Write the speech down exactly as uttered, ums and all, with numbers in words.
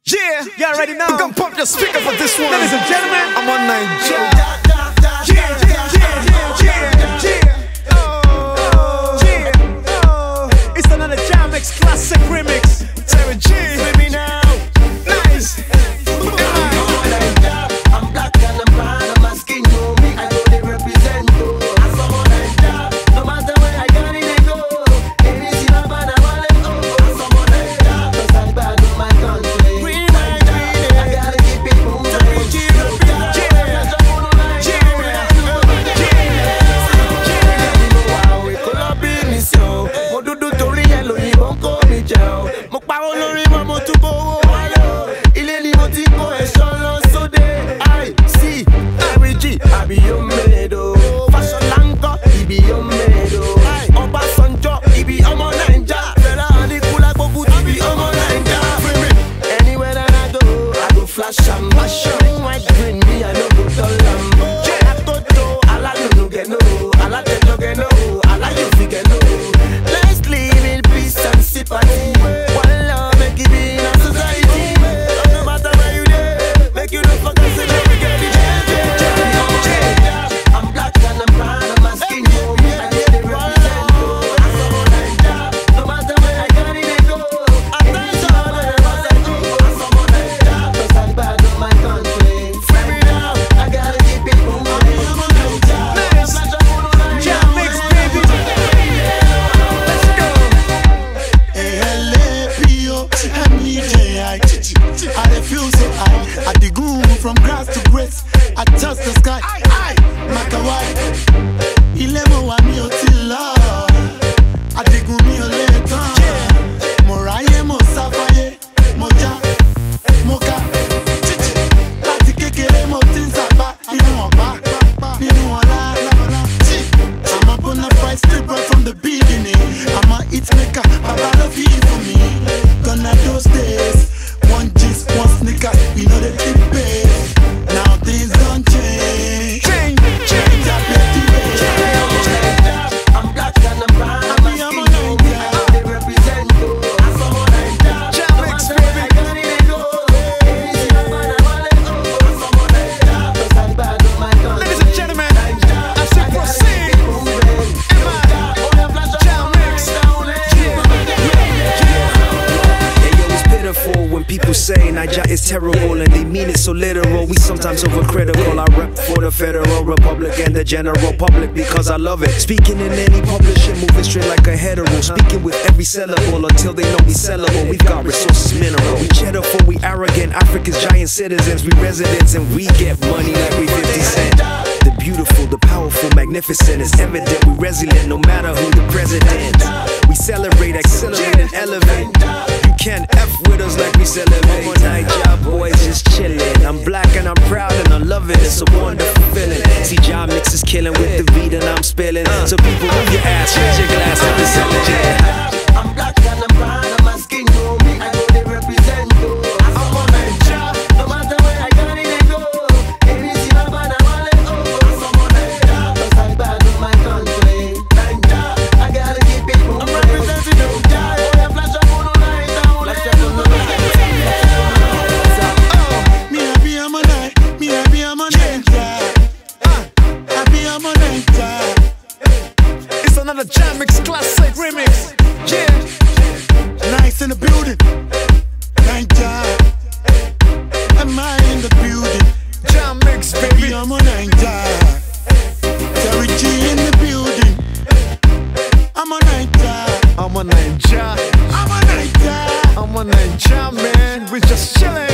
Yeah, you already know. We can pump your speaker for this one. Ladies and gentlemen, I'm on Nigeria. Yeah, yeah, yeah, yeah, yeah, yeah. Oh, yeah, oh. It's another Jammix classic remix. Terry G, with me now. Nice. I'm black and I'm brown, and my skin know me. I know they represent you. I'm someone like that. No matter where I got it, they go. Anything I'm bad, I want to go. I'm someone like that. Cause I'm bad with my country. Green, my green, I gotta keep it moving. I be your medo, fashion lanka, he be your medo. Obasanjo, he be omo Naija. Fela and the cool like Bobu, he be omo Naija. Anywhere that I go, I go flash and mash up. White green, me I no go tell them. I toto, I like no get no, I like the no get no, I like you fi get no. Let's live in peace and sympathy. One love make it be in our society. No matter where you there, make you don't forget to let me get it. From grass to grace, I touch the sky. I, Makawai, Ilemo wa mi o ti lọ. Adigun mi o le tán. Mo ráyé, mo sáfáyé, mo já, mo ká. Láti kékeré mo ti ń sábà nínú ọ̀pá, nínú ọ̀la. I'm a bona fide stripper from the beginning. I'm a hit maker, Baba love you for me. Gonna those days, one gist, one sneaker, we know the keep pace. Now things don't change. Change, change, I bet the way. I'm black and I'm brown. I'm a skin tone. I know they represent you. I'm someone like that. Jammix, baby. I got it, they go. Anything I'm bad, I want to go. I'm someone like that. Cause I'm bad with my country. Ladies and gentlemen, as we proceed, Emma, Jammix. Hey yo, it's pitiful when people say Naija is terrible and they mean it so literal. We sometimes overcritical. I rep for the Federal Republic and the general public because I love it. Speaking in any publishing, moving straight like a hetero. Speaking with every syllable until they know we sellable. We've got resources mineral. We cheddar for we arrogant. Africa's giant citizens. We residents and we get money like we fifty cent. The beautiful, the powerful, magnificent is evident. We resilient no matter who the president. We celebrate, accelerate and elevate. You can't F with us like we celebrate. Naija boys just chillin'. I'm black and I'm proud and I love it. It's a wonderful feeling. See Jammix is killing with the beat and I'm spilling. So people move your ass, raise your glass, and be selling. I'm black and I'm brown and my skin know me. I know they represent you. I'm on Naija. No matter where I got it, they go. Anything I'm bad, I want to go. I'm someone like that. Cause I'm bad with my country. Naija, I gotta keep it moving. I'm representing you. Yeah, flash up on the night down. Flash up on the night. Me happy I'm a night, me happy I'm a Naija. Happy I'm a Naija. It's another Jammix classic remix. Yeah, Nice in the building, Naija. Am I in the building? Jammix, Baby, baby. I'm a Naija. Terry G in the building. I'm a Naija. I'm a Naija. I'm a Naija. I'm a Naija, man. We just chillin'.